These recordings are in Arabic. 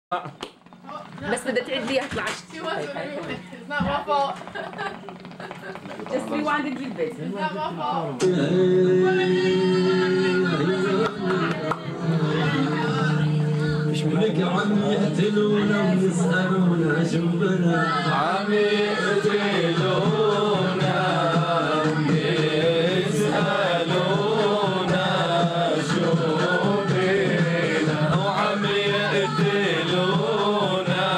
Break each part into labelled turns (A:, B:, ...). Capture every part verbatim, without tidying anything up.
A: بس بدها تعيد لي هات العشت.
B: It's not my fault.
A: Just rewind it bit.
B: It's not my fault.
C: لك عم يقتلونا ويسألونا شو بنا عم يقتلونا ويسألونا شو بنا وعم يقتلونا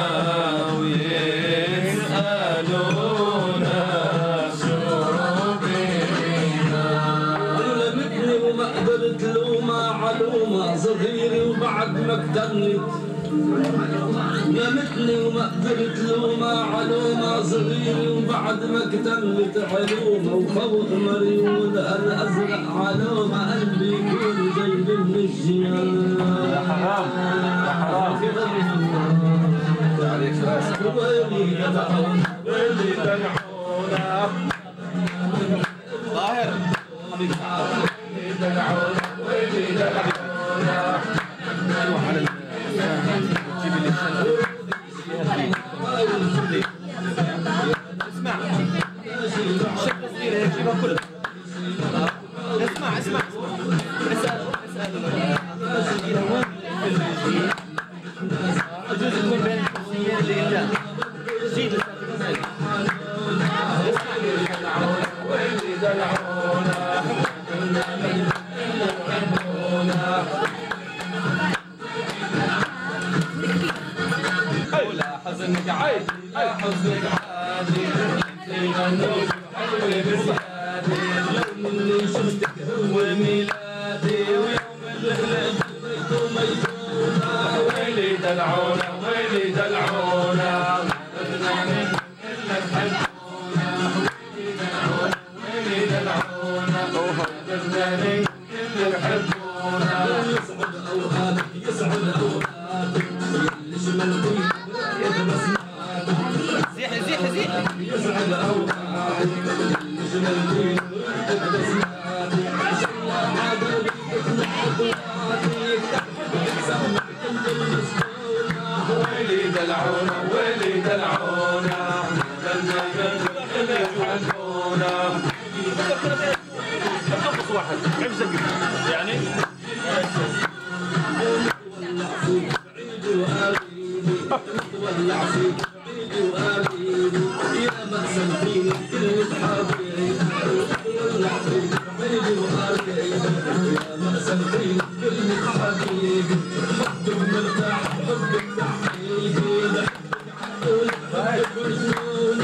C: ويسألونا شو بنا أنا لمتني وما قدرت لوما علومة صغيري وبعد ما اقتلت لمتني وما قدرت لوما علومة صغيري وبعد ما اكتملت علومة وفوق مريون الأزرق علومة قلبي يكون جايب من الجنان يا حرام يا حرام عليك راسك ويلي دلعونا ويلي دلعونا ظاهر حبيبي ويلي دلعونا ويلي دلعونا روح على جيب لي اسمع شكل صغير هيك جيبها كلها اسمع اسمع اسال اسال جزء من بين الكرسيين اللي قدام جيب ويلي دلعونا حزنك عادي حزنك عادي يغنوك حلوة بزيادة اليوم اللي شفتك هو ميلادي ويوم اللي خلقت وميتونا ويلي دلعونا ويلي دلعونا بدنا من إلا تحبونا ويلي دلعونا ويلي دلعونا بدنا من إلا تحبونا يسعد أوقاتك يسعد أوقاتك يلي شملتي زيح زيح زيح يسعد أوقاتك جملتي ويلي دلعونا ويلي دلعونا بدنا اللي يحبونا أقص واحد عبزك يعني ولع فيك عيدي وآبيدي يا مأسن فيني كلمة حبيبي ولع فيك عيدي وآبيدي يا مأسن فيني كلمة حبيبي حبك مرتاح حبك تحيدي حبك حبك مجنون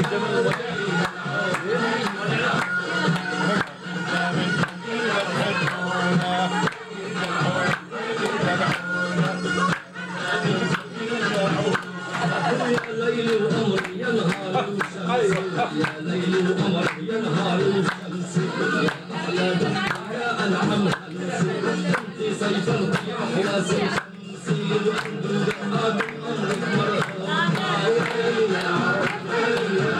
C: يا ليل وقمر يا نهار وشمس يا أحلى ضحكة يا أنعم همس أنت سيطرت يا حواسي شمسي وأنت الدقات أمرك مرحبا ويلي يا ويلي يا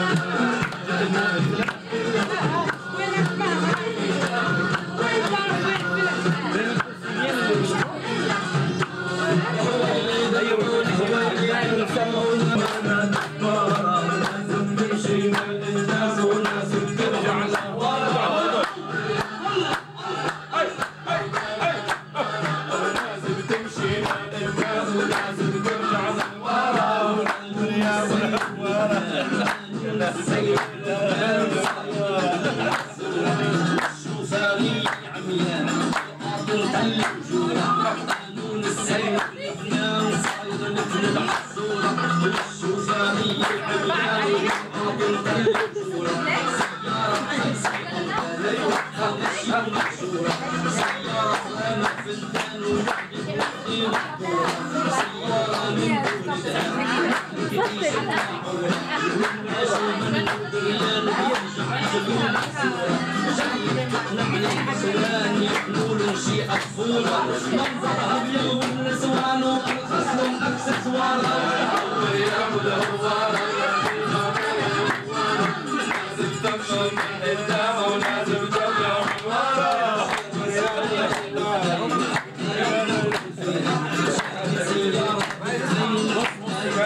C: منظرها بيغوي النسوان والخصم اكسسوار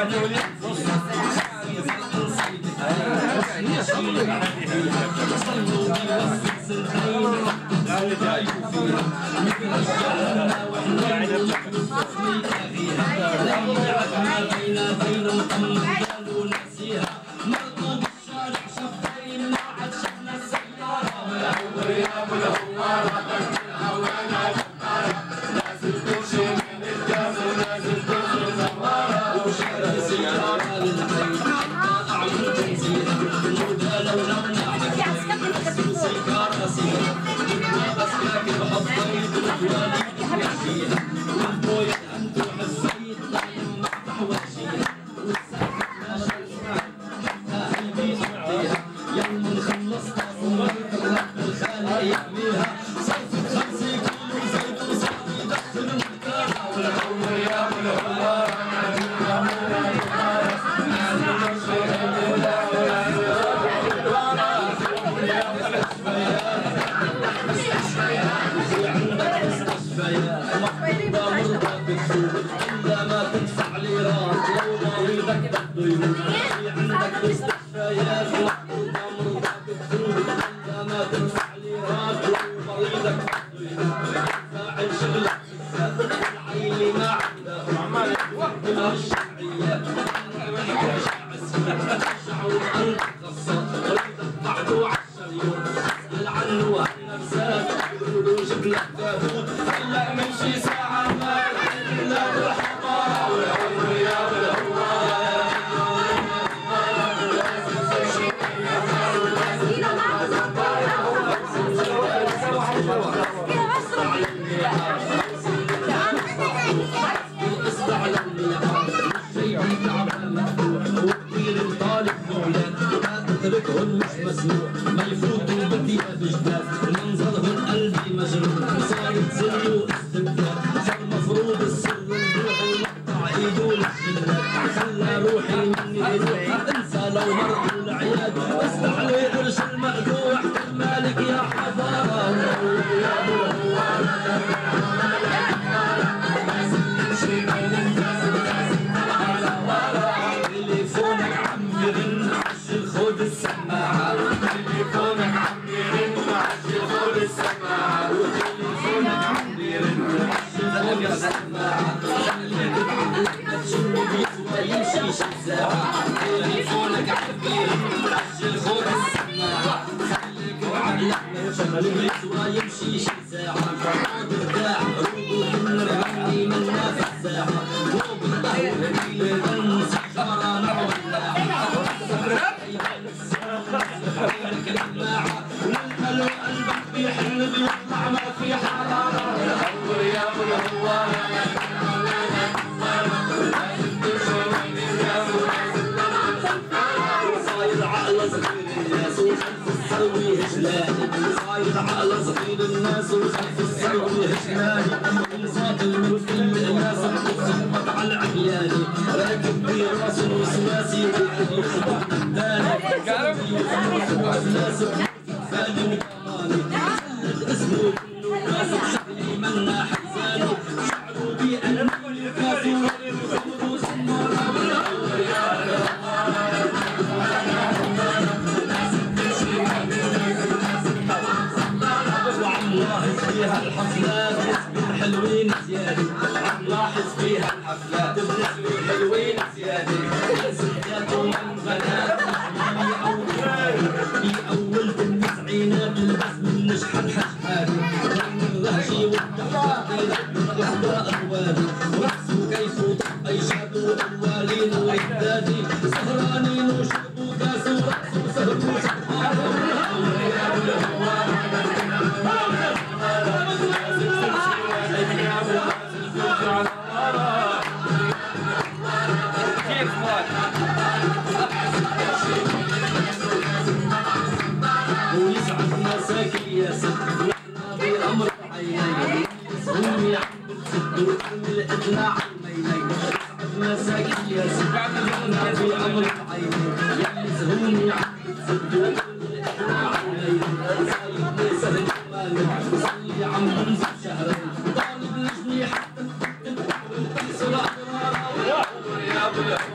C: Yeah.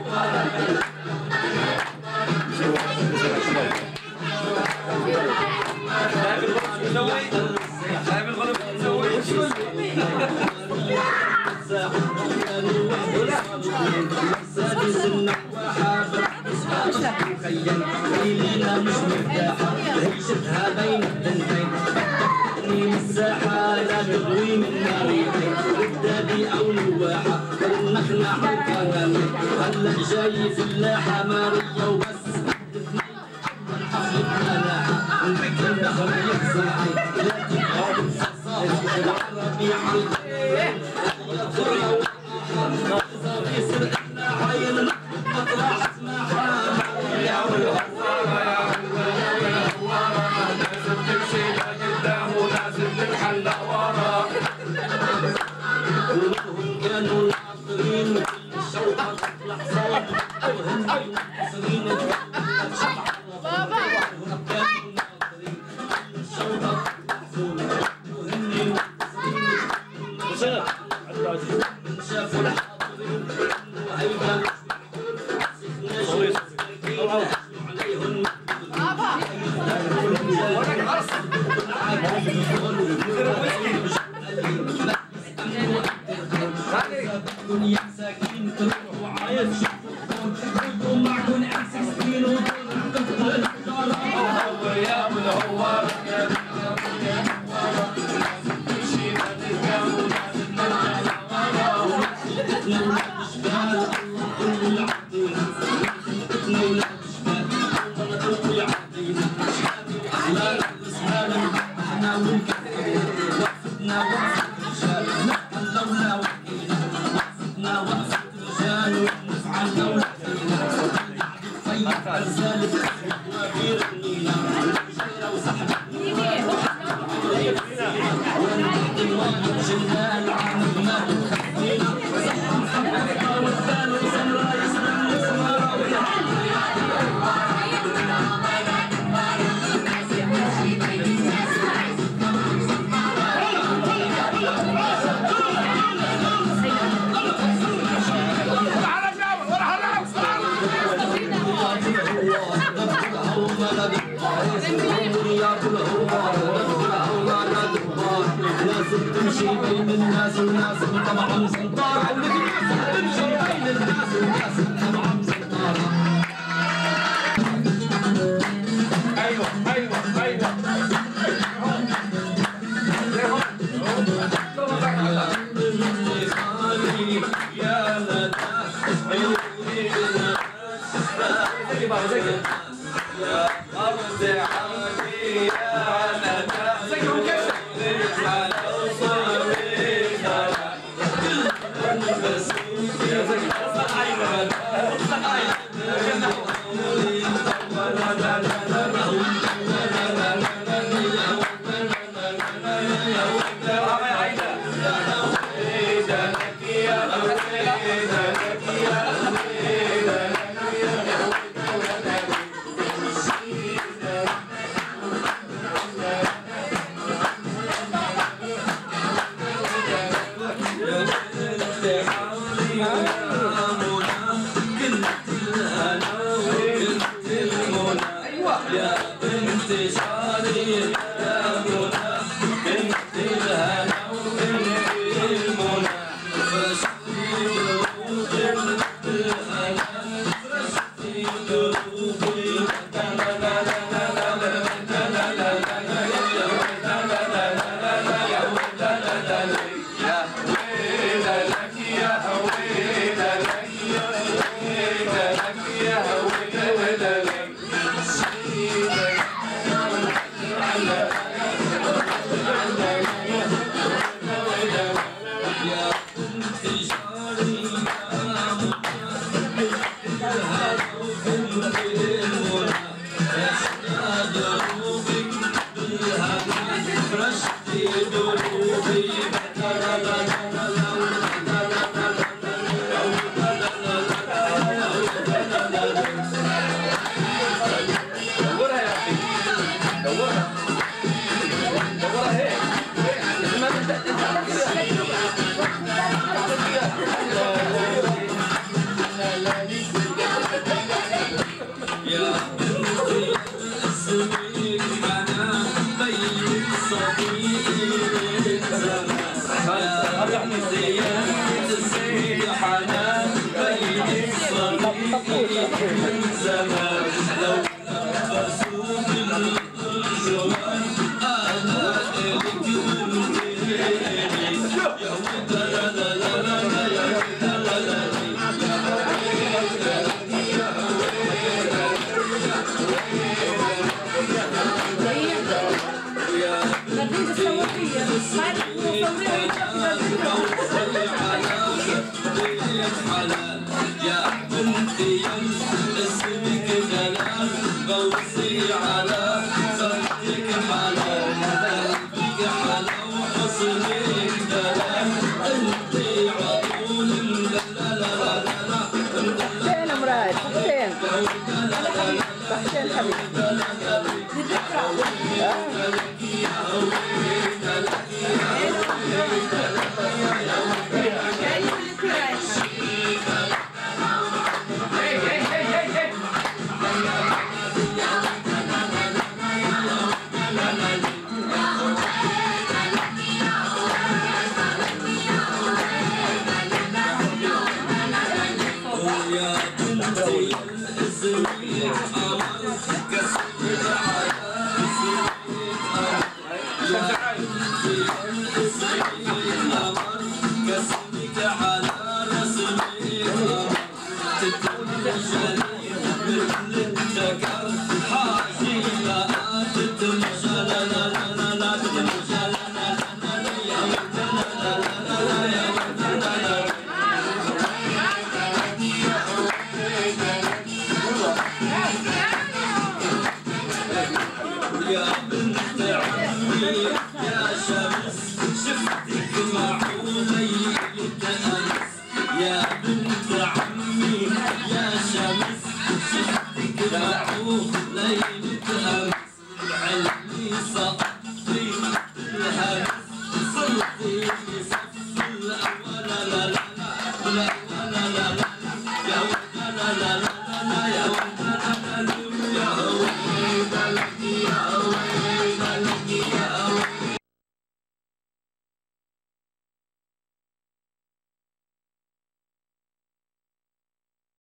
C: ليلة مش مرتاحة عيشتها بين الدنتين بطلتني مساحة لا تغوي من ناريتين ردادي أو نواحة النخلة حركانة هلا جاي فلاحة مارية وبس الحفل بمناحة نبكي النهر يخزعي لا تبغى بالصصاص العربي حلقة يا ضرة وراحة صار يسرق لنا عين مطرح اسمها يا والغزارة يا والغزارة لازم تمشي لقدام ولازم تنحل ورا كلهم كانوا ناطرين كل الشوطة تطلع صوت وهم منتصرين بابا كلهم كانوا ناطرين كل الشوطة تطلع صوت وهم منتصرين شافوا الحاضرين وهيدا يا ساكين تروحوا عايز تشوفوا معكم ام ستاشر وطلعوا يا ابو الهوار لازم تمشي بين الناس وناس طبعا مسنطرة ولازم تمشي بين الناس وناس طبعا مسنطرة. ايوه ايوه ايوه يا ندى عيوني يا أرض عالي يا ندى يا بنتي اسمك حنان بيك صديقك زمان يا بنتي اسمك حنان بيك صديقك من زمان لو لبسوك الجوان انا الك وانتيني يا ود لا لا لا لا يا ود لا لا يا بنتي اسمك جلال غوصي على خدك حلال قلبك حلا وحصنك دلال انت عطول لا لا لا لا
D: فين مراد؟ فين؟ فين حبيبي؟
C: يا بنتي اسمك قمر كسرك على اسمك قمر يا بنتي اسمك قمر كسرك على رسمك قمر تتمشى مثل الذكر حاجي لا تتمشى لا لا لا لا تتمشى لا لا لا يا ولد لا لا لا يا ولد لا لا يا بنت عمي يا شمس شفتك معولي أمس يا بنت عمي يا شمس شفتك معولي أمس علمي سقطي بالهمس صرتي في صف الأول لا لا لا لا لا لا يا ولد لا لا لا لا يا ولد لا لا يا ولد